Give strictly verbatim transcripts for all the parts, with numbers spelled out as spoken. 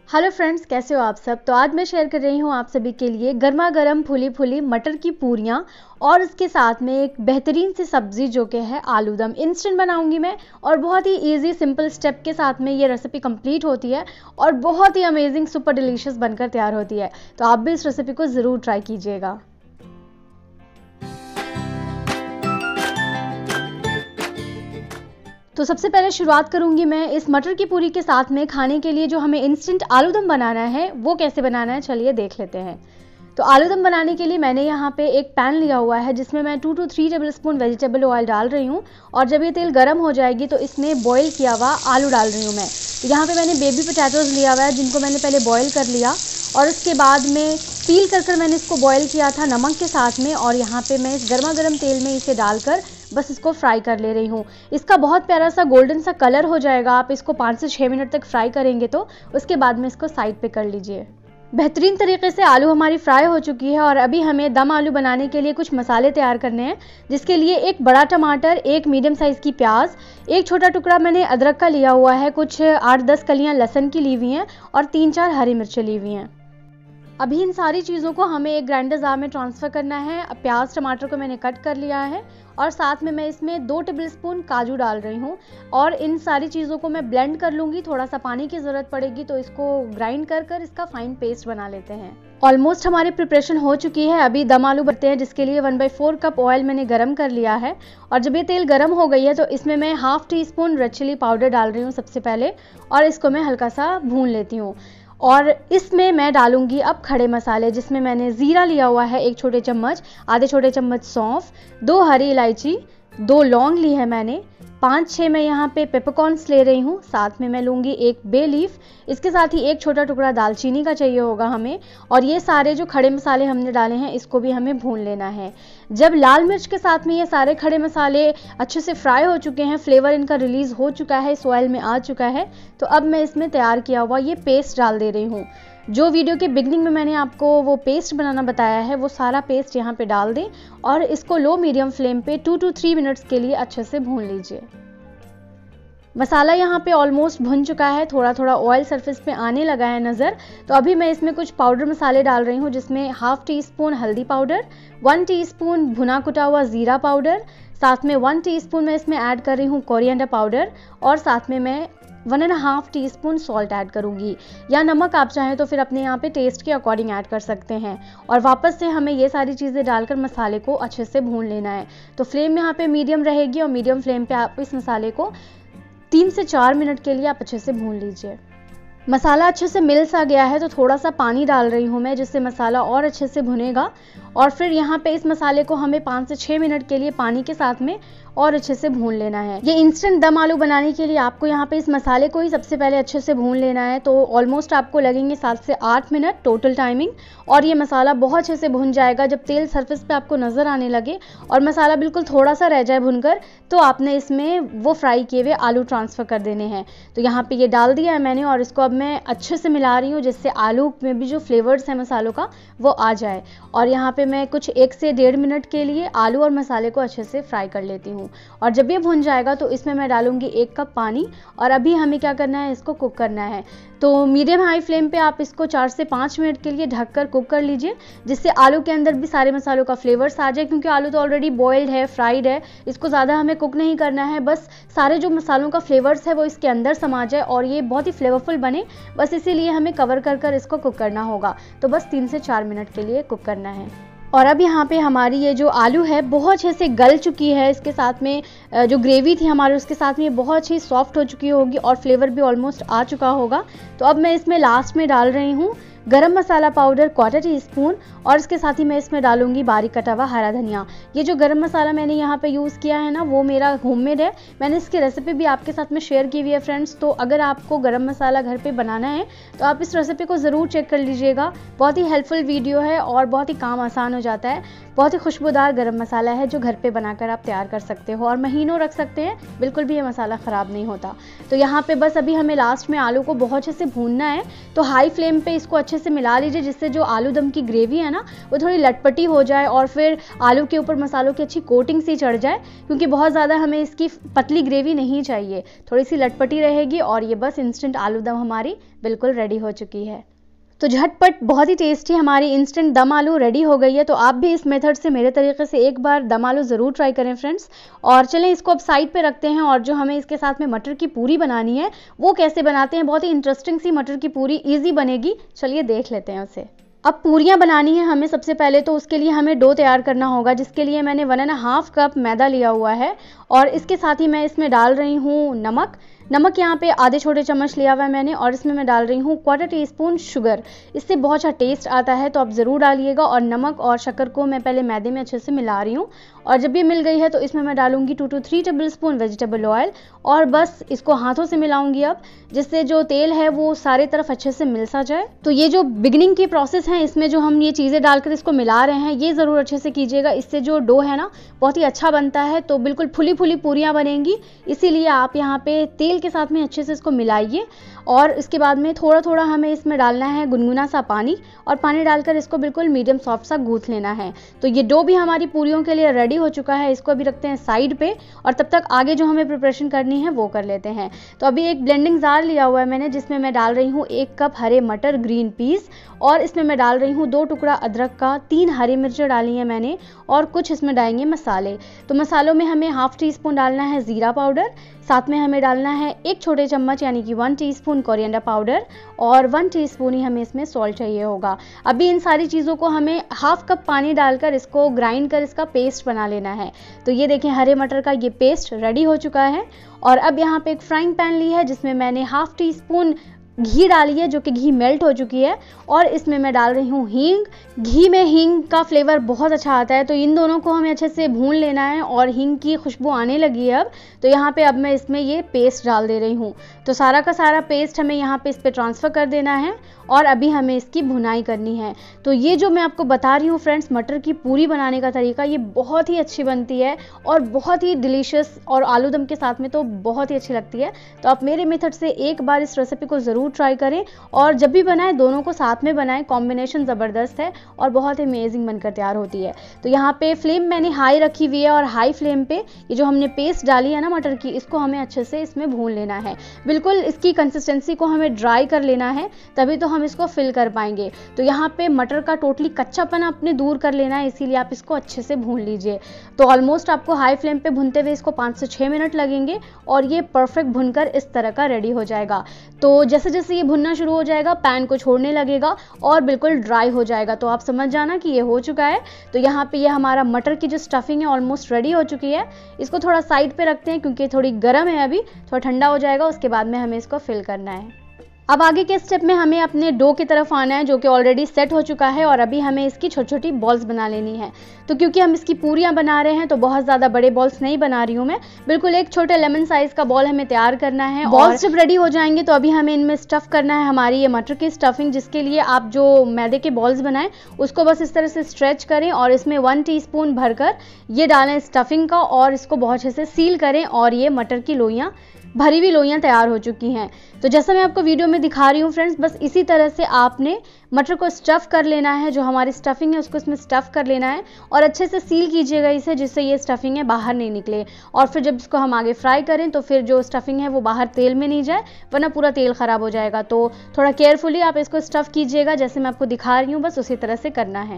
Hello friends, कैसे हो आप सब। तो आज मैं शेयर कर रही हूँ आप सभी के लिए गर्मा गर्म फुली फुली मटर की पूरियाँ और उसके साथ में एक बेहतरीन सी सब्ज़ी जो कि है आलू दम। इंस्टेंट बनाऊंगी मैं और बहुत ही इजी सिंपल स्टेप के साथ में ये रेसिपी कंप्लीट होती है और बहुत ही अमेजिंग सुपर डिलीशियस बनकर तैयार होती है। तो आप भी इस रेसिपी को ज़रूर ट्राई कीजिएगा। तो सबसे पहले शुरुआत करूंगी मैं इस मटर की पूरी के साथ में खाने के लिए जो हमें इंस्टेंट आलू दम बनाना है वो कैसे बनाना है, चलिए देख लेते हैं। तो आलू दम बनाने के लिए मैंने यहाँ पे एक पैन लिया हुआ है जिसमें मैं two two three tablespoon vegetable oil डाल रही हूँ और जब ये तेल गर्म हो जाएगी तो इसमें बॉईल किया हुआ आलू डाल रही हूँ मैं। तो यहाँ पे मैंने बेबी पोटैटोज़ लिया हुआ है जिनको मैंने पहले बॉईल कर लिया और उसके बाद में पील कर कर मैंने इसको बॉईल किया था नमक के साथ में, और यहाँ पे मैं इस गर्मा गर्म तेल में इसे डालकर बस इसको फ्राई कर ले रही हूँ। इसका बहुत प्यारा सा गोल्डन सा कलर हो जाएगा। आप इसको पाँच से छः मिनट तक फ्राई करेंगे तो उसके बाद में इसको साइड पे कर लीजिए। बेहतरीन तरीके से आलू हमारी फ्राई हो चुकी है और अभी हमें दम आलू बनाने के लिए कुछ मसाले तैयार करने हैं, जिसके लिए एक बड़ा टमाटर, एक मीडियम साइज़ की प्याज, एक छोटा टुकड़ा मैंने अदरक का लिया हुआ है, कुछ आठ दस कलियाँ लहसुन की ली हुई हैं और तीन चार हरी मिर्चें ली हुई हैं। अभी इन सारी चीज़ों को हमें एक ग्राइंडर जार में ट्रांसफ़र करना है। प्याज टमाटर को मैंने कट कर लिया है और साथ में मैं इसमें दो टेबलस्पून काजू डाल रही हूँ और इन सारी चीज़ों को मैं ब्लेंड कर लूँगी। थोड़ा सा पानी की ज़रूरत पड़ेगी तो इसको ग्राइंड कर कर इसका फाइन पेस्ट बना लेते हैं। ऑलमोस्ट हमारी प्रिपरेशन हो चुकी है। अभी दम आलू बनते हैं जिसके लिए one by four cup oil मैंने गरम कर लिया है और जब ये तेल गरम हो गई है तो इसमें मैं half teaspoon red chili powder डाल रही हूँ सबसे पहले और इसको मैं हल्का सा भून लेती हूँ। और इसमें मैं डालूंगी अब खड़े मसाले, जिसमें मैंने ज़ीरा लिया हुआ है एक छोटे चम्मच, आधे छोटे चम्मच सौंफ, दो हरी इलायची, दो लौंग ली है मैंने, पाँच छः मैं यहाँ पे पेपरकॉर्न्स ले रही हूँ, साथ में मैं लूँगी एक बे लीफ, इसके साथ ही एक छोटा टुकड़ा दालचीनी का चाहिए होगा हमें। और ये सारे जो खड़े मसाले हमने डाले हैं इसको भी हमें भून लेना है। जब लाल मिर्च के साथ में ये सारे खड़े मसाले अच्छे से फ्राई हो चुके हैं, फ्लेवर इनका रिलीज़ हो चुका है, इस ऑयल में आ चुका है, तो अब मैं इसमें तैयार किया हुआ ये पेस्ट डाल दे रही हूँ। जो वीडियो के बिगनिंग में मैंने आपको वो पेस्ट बनाना बताया है वो सारा पेस्ट यहाँ पे डाल दें और इसको लो मीडियम फ्लेम पे टू टू थ्री मिनट्स के लिए अच्छे से भून लीजिए। मसाला यहाँ पे ऑलमोस्ट भुन चुका है, थोड़ा थोड़ा ऑयल सरफेस पे आने लगा है नज़र। तो अभी मैं इसमें कुछ पाउडर मसाले डाल रही हूँ जिसमें हाफ टी स्पून हल्दी पाउडर, वन टीस्पून भुना कुटा हुआ ज़ीरा पाउडर, साथ में वन टीस्पून मैं इसमें ऐड कर रही हूँ कोरिएंडर पाउडर और साथ में मैं one and half teaspoon salt add करूँगी, या नमक आप चाहें तो फिर अपने यहाँ पे टेस्ट के अकॉर्डिंग ऐड कर सकते हैं। और वापस से हमें ये सारी चीज़ें डालकर मसाले को अच्छे से भून लेना है। तो फ्लेम यहाँ पे मीडियम रहेगी और मीडियम फ्लेम पे आप इस मसाले को तीन से चार मिनट के लिए आप अच्छे से भून लीजिए। मसाला अच्छे से मिल सा गया है तो थोड़ा सा पानी डाल रही हूँ मैं, जिससे मसाला और अच्छे से भुनेगा। और फिर यहाँ पे इस मसाले को हमें पाँच से छः मिनट के लिए पानी के साथ में और अच्छे से भून लेना है। ये इंस्टेंट दम आलू बनाने के लिए आपको यहाँ पे इस मसाले को ही सबसे पहले अच्छे से भून लेना है। तो ऑलमोस्ट आपको लगेंगे सात से आठ मिनट टोटल टाइमिंग और ये मसाला बहुत अच्छे से भुन जाएगा। जब तेल सरफेस पे आपको नज़र आने लगे और मसाला बिल्कुल थोड़ा सा रह जाए भुनकर, तो आपने इसमें वो फ्राई किए हुए आलू ट्रांसफ़र कर देने हैं। तो यहाँ पे ये डाल दिया है मैंने और इसको अब मैं अच्छे से मिला रही हूँ जिससे आलू में भी जो फ्लेवर्स हैं मसालों का वो आ जाए। और यहाँ पे मैं कुछ एक से डेढ़ मिनट के लिए आलू और मसाले को अच्छे से फ्राई कर लेती हूँ। और जब ये भुन जाएगा तो इसमें मैं डालूंगी एक कप पानी और अभी हमें क्या करना है, इसको कुक करना है। तो मीडियम हाई फ्लेम पे आप इसको चार से पाँच मिनट के लिए ढककर कुक कर लीजिए, जिससे आलू के अंदर भी सारे मसालों का फ्लेवर्स आ जाए। क्योंकि आलू तो ऑलरेडी बॉइल्ड है, फ्राइड है, इसको ज़्यादा हमें कुक नहीं करना है, बस सारे जो मसालों का फ्लेवर्स है वो इसके अंदर समा जाए और ये बहुत ही फ्लेवरफुल बने, बस इसीलिए हमें कवर कर कर इसको कुक करना होगा। तो बस तीन से चार मिनट के लिए कुक करना है। और अब यहाँ पे हमारी ये जो आलू है बहुत अच्छे से गल चुकी है, इसके साथ में जो ग्रेवी थी हमारी उसके साथ में ये बहुत अच्छी सॉफ्ट हो चुकी होगी और फ्लेवर भी ऑलमोस्ट आ चुका होगा। तो अब मैं इसमें लास्ट में डाल रही हूँ गरम मसाला पाउडर क्वार्टर टी स्पून और इसके साथ ही मैं इसमें डालूंगी बारीक कटा हुआ हरा धनिया। ये जो गरम मसाला मैंने यहाँ पे यूज़ किया है ना वो मेरा होममेड है, मैंने इसकी रेसिपी भी आपके साथ में शेयर की हुई है फ्रेंड्स। तो अगर आपको गरम मसाला घर पे बनाना है तो आप इस रेसिपी को ज़रूर चेक कर लीजिएगा। बहुत ही हेल्पफुल वीडियो है और बहुत ही काम आसान हो जाता है। बहुत ही खुशबूदार गरम मसाला है जो घर पे बनाकर आप तैयार कर सकते हो और महीनों रख सकते हैं, बिल्कुल भी ये मसाला ख़राब नहीं होता। तो यहाँ पे बस अभी हमें लास्ट में आलू को बहुत अच्छे से भूनना है। तो हाई फ्लेम पे इसको अच्छे अच्छे से मिला लीजिए, जिससे जो आलू दम की ग्रेवी है ना वो थोड़ी लटपटी हो जाए और फिर आलू के ऊपर मसालों की अच्छी कोटिंग सी चढ़ जाए, क्योंकि बहुत ज़्यादा हमें इसकी पतली ग्रेवी नहीं चाहिए, थोड़ी सी लटपटी रहेगी। और ये बस इंस्टेंट आलू दम हमारी बिल्कुल रेडी हो चुकी है। तो झटपट बहुत ही टेस्टी हमारी इंस्टेंट दम आलू रेडी हो गई है। तो आप भी इस मेथड से मेरे तरीके से एक बार दम आलू ज़रूर ट्राई करें फ्रेंड्स। और चलें इसको अब साइड पे रखते हैं, और जो हमें इसके साथ में मटर की पूरी बनानी है वो कैसे बनाते हैं। बहुत ही इंटरेस्टिंग सी मटर की पूरी ईजी बनेगी, चलिए देख लेते हैं उसे। अब पूरियाँ बनानी है हमें सबसे पहले, तो उसके लिए हमें डो तैयार करना होगा, जिसके लिए मैंने वन एंड हाफ कप मैदा लिया हुआ है। और इसके साथ ही मैं इसमें डाल रही हूँ नमक। नमक यहाँ पे आधे छोटे चम्मच लिया हुआ है मैंने, और इसमें मैं डाल रही हूँ क्वार्टर टी स्पून शुगर। इससे बहुत अच्छा टेस्ट आता है, तो आप ज़रूर डालिएगा। और नमक और शक्कर को मैं पहले मैदे में अच्छे से मिला रही हूँ, और जब ये मिल गई है तो इसमें मैं डालूंगी two two three tablespoon vegetable oil, और बस इसको हाथों से मिलाऊंगी अब, जिससे जो तेल है वो सारे तरफ अच्छे से मिल सा जाए। तो ये जो बिगिनिंग की प्रोसेस है, इसमें जो हम ये चीज़ें डालकर इसको मिला रहे हैं, ये ज़रूर अच्छे से कीजिएगा। इससे जो डो है ना बहुत ही अच्छा बनता है, तो बिल्कुल फुली फुली पूरियाँ बनेंगी। इसीलिए आप यहाँ पे तेल के साथ में अच्छे से इसको मिलाइए। और इसके बाद में थोड़ा थोड़ा हमें इसमें डालना है गुनगुना सा पानी, और पानी डालकर इसको बिल्कुल मीडियम सॉफ्ट सा गूंथ लेना है। तो ये डो भी हमारी पूरियों के लिए रेडी हो चुका है। इसको अभी रखते हैं साइड पे, और तब तक आगे जो हमें प्रिपरेशन करनी है वो कर लेते हैं। तो अभी एक ब्लेंडिंग जार लिया हुआ है मैंने, जिसमें मैं डाल रही हूँ एक कप हरे मटर ग्रीन पीस, और इसमें मैं डाल रही हूँ दो टुकड़ा अदरक का, तीन हरी मिर्चें डाली हैं मैंने, और कुछ इसमें डालेंगे मसाले। तो मसालों में हमें हाफ टी स्पून डालना है ज़ीरा पाउडर, साथ में हमें डालना है एक छोटे चम्मच यानी कि वन टीस्पून कोरिएंडर पाउडर, और वन टीस्पून ही हमें इसमें सॉल्ट चाहिए होगा। अभी इन सारी चीज़ों को हमें हाफ कप पानी डालकर इसको ग्राइंड कर इसका पेस्ट बना लेना है। तो ये देखें हरे मटर का ये पेस्ट रेडी हो चुका है। और अब यहाँ पे एक फ्राइंग पैन ली है, जिसमें मैंने हाफ टी स्पून घी डाली है, जो कि घी मेल्ट हो चुकी है, और इसमें मैं डाल रही हूँ हींग। घी में हींग का फ्लेवर बहुत अच्छा आता है, तो इन दोनों को हमें अच्छे से भून लेना है। और हींग की खुशबू आने लगी है अब, तो यहाँ पे अब मैं इसमें ये पेस्ट डाल दे रही हूँ। तो सारा का सारा पेस्ट हमें यहाँ पे इस पे ट्रांसफ़र कर देना है, और अभी हमें इसकी भुनाई करनी है। तो ये जो मैं आपको बता रही हूँ फ्रेंड्स, मटर की पूरी बनाने का तरीका, ये बहुत ही अच्छी बनती है और बहुत ही डिलीशियस, और आलू दम के साथ में तो बहुत ही अच्छी लगती है। तो आप मेरे मेथड से एक बार इस रेसिपी को ज़रूर ट्राई करें, और जब भी बनाएं दोनों को साथ में बनाएं, कॉम्बिनेशन ज़बरदस्त है और बहुत ही अमेजिंग बनकर तैयार होती है। तो यहाँ पे फ्लेम मैंने हाई रखी हुई है, और हाई फ्लेम पे ये जो हमने पेस्ट डाली है ना मटर की, इसको हमें अच्छे से इसमें भून लेना है। बिल्कुल इसकी कंसिस्टेंसी को हमें ड्राई कर लेना है, तभी तो हम इसको फिल कर पाएंगे। तो यहाँ पे मटर का टोटली कच्चापन अपने दूर कर लेना है, इसीलिए आप इसको अच्छे से भून लीजिए। तो ऑलमोस्ट आपको हाई फ्लेम पे भूनते हुए इसको पाँच से छः मिनट लगेंगे, और ये परफेक्ट भुनकर इस तरह का रेडी हो जाएगा। तो जैसे जैसे ये भुनना शुरू हो जाएगा, पैन को छोड़ने लगेगा और बिल्कुल ड्राई हो जाएगा, तो आप समझ जाना कि ये हो चुका है। तो यहाँ पे ये यह हमारा मटर की जो स्टफिंग है ऑलमोस्ट रेडी हो चुकी है। इसको थोड़ा साइड पे रखते हैं, क्योंकि थोड़ी गर्म है, अभी थोड़ा ठंडा हो जाएगा, उसके बाद में हमें इसको फिल करना है। अब आगे के स्टेप में हमें अपने डो की तरफ आना है, जो कि ऑलरेडी सेट हो चुका है, और अभी हमें इसकी छोटी छोटी बॉल्स बना लेनी है। तो क्योंकि हम इसकी पूरियां बना रहे हैं, तो बहुत ज़्यादा बड़े बॉल्स नहीं बना रही हूँ मैं, बिल्कुल एक छोटे लेमन साइज़ का बॉल हमें तैयार करना है। बॉल्स जब रेडी हो जाएंगे तो अभी हमें इनमें स्टफ़ करना है हमारी ये मटर की स्टफिंग, जिसके लिए आप जो मैदे के बॉल्स बनाएं उसको बस इस तरह से स्ट्रेच करें, और इसमें वन टी स्पून भरकर ये डालें स्टफिंग का, और इसको बहुत अच्छे से सील करें। और ये मटर की लोइयाँ, भरी हुई लोइयाँ तैयार हो चुकी हैं। तो जैसा मैं आपको वीडियो में दिखा रही हूँ फ्रेंड्स, बस इसी तरह से आपने मटर को स्टफ़ कर लेना है। जो हमारी स्टफिंग है उसको इसमें स्टफ़ कर लेना है, और अच्छे से सील कीजिएगा इसे, जिससे ये स्टफिंग है बाहर नहीं निकले। और फिर जब इसको हम आगे फ्राई करें, तो फिर जो स्टफिंग है वो बाहर तेल में नहीं जाए, वरना पूरा तेल ख़राब हो जाएगा। तो थोड़ा केयरफुली आप इसको स्टफ़ कीजिएगा, जैसे मैं आपको दिखा रही हूँ, बस उसी तरह से करना है।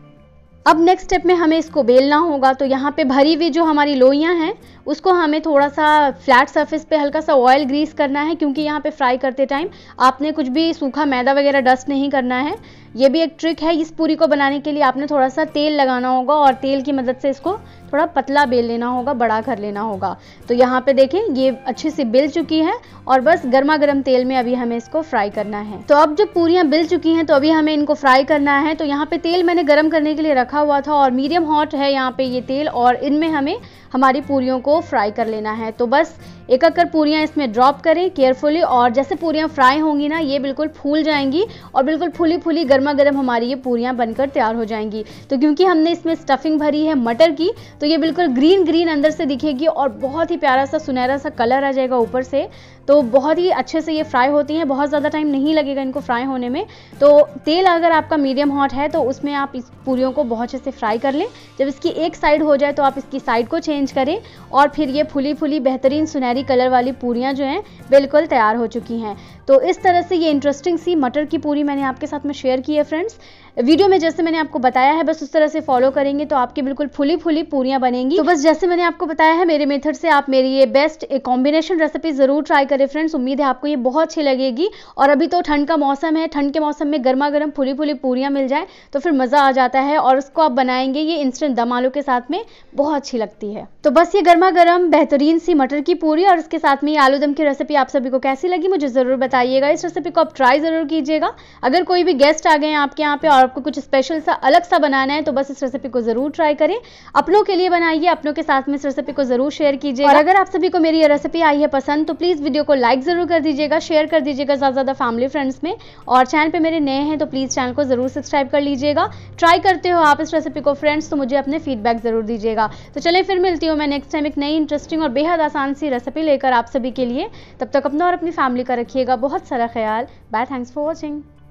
अब नेक्स्ट स्टेप में हमें इसको बेलना होगा। तो यहाँ पे भरी हुई जो हमारी लोइयाँ हैं उसको हमें थोड़ा सा फ्लैट सरफेस पे हल्का सा ऑयल ग्रीस करना है, क्योंकि यहाँ पे फ्राई करते टाइम आपने कुछ भी सूखा मैदा वगैरह डस्ट नहीं करना है। ये भी एक ट्रिक है, इस पूरी को बनाने के लिए आपने थोड़ा सा तेल लगाना होगा, और तेल की मदद से इसको थोड़ा पतला बेल लेना होगा, बड़ा कर लेना होगा। तो यहाँ पे देखें ये अच्छे से बेल चुकी है, और बस गर्मा गर्म तेल में अभी हमें इसको फ्राई करना है। तो अब जब पूरियाँ बेल चुकी हैं, तो अभी हमें इनको फ्राई करना है। तो यहाँ पे तेल मैंने गर्म करने के लिए रखा हुआ था, और मीडियम हॉट है यहाँ पे ये तेल, और इनमें हमें हमारी पूरियों को फ्राई कर लेना है। तो बस एक एक कर पूरियाँ इसमें ड्रॉप करें केयरफुली, और जैसे पूरियाँ फ्राई होंगी ना, ये बिल्कुल फूल जाएंगी, और बिल्कुल फूली फूली गर्मा गर्म हमारी ये पूरियाँ बनकर तैयार हो जाएंगी। तो क्योंकि हमने इसमें स्टफिंग भरी है मटर की, तो ये बिल्कुल ग्रीन ग्रीन अंदर से दिखेगी, और बहुत ही प्यारा सा सुनहरा सा कलर आ जाएगा ऊपर से। तो बहुत ही अच्छे से ये फ्राई होती हैं, बहुत ज़्यादा टाइम नहीं लगेगा इनको फ्राई होने में। तो तेल अगर आपका मीडियम हॉट है तो उसमें आप इस पूरियों को बहुत अच्छे से फ्राई कर लें। जब इसकी एक साइड हो जाए तो आप इसकी साइड को चेंज करें और फिर ये फुली फुली बेहतरीन सुनहरी कलर वाली पूरियाँ जो हैं बिल्कुल तैयार हो चुकी हैं। तो इस तरह से ये इंटरेस्टिंग सी मटर की पूरी मैंने आपके साथ में शेयर की है फ्रेंड्स। वीडियो में जैसे मैंने आपको बताया है बस उस तरह से फॉलो करेंगे तो आपकी बिल्कुल फुली फुली पूरियां बनेंगी। तो बस जैसे मैंने आपको बताया है मेरे मेथड से आप मेरी ये बेस्ट एक कॉम्बिनेशन रेसिपी जरूर ट्राई करें फ्रेंड्स। उम्मीद है आपको ये बहुत अच्छी लगेगी। और अभी तो ठंड का मौसम है, ठंड के मौसम में गर्मा गर्म फुली फुली पूरियां मिल जाए तो फिर मज़ा आ जाता है। और उसको आप बनाएंगे ये इंस्टेंट दम आलू के साथ में, बहुत अच्छी लगती है। तो बस ये गर्मा गर्म बेहतरीन सी मटर की पूरी और उसके साथ में ये आलू दम की रेसिपी आप सभी को कैसी लगी मुझे ज़रूर बताइएगा। इस रेसिपी को आप ट्राई ज़रूर कीजिएगा। अगर कोई भी गेस्ट आ गए हैं आपके यहाँ पे और आपको कुछ स्पेशल सा अलग सा बनाना है तो बस इस रेसिपी को ज़रूर ट्राई करें। अपनों के लिए बनाइए, अपनों के साथ में इस रेसिपी को ज़रूर शेयर कीजिएगा। और अगर आप सभी को मेरी ये रेसिपी आई है पसंद तो प्लीज़ वीडियो को लाइक ज़रूर कर दीजिएगा, शेयर कर दीजिएगा ज़्यादा ज़्यादा फैमिली फ्रेंड्स में। और चैनल पे मेरे नए हैं तो प्लीज़ चैनल को ज़रूर सब्सक्राइब कर लीजिएगा। ट्राई करते हो आप इस रेसिपी को फ्रेंड्स तो मुझे अपने फीडबैक ज़रूर दीजिएगा। तो चलिए फिर मिलती हूँ मैं नेक्स्ट टाइम एक नई इंटरेस्टिंग और बेहद आसान सी रेसिपी लेकर आप सभी के लिए। तब तक अपना और अपनी फैमिली का रखिएगा बहुत सारा ख्याल। Bye, thanks for watching.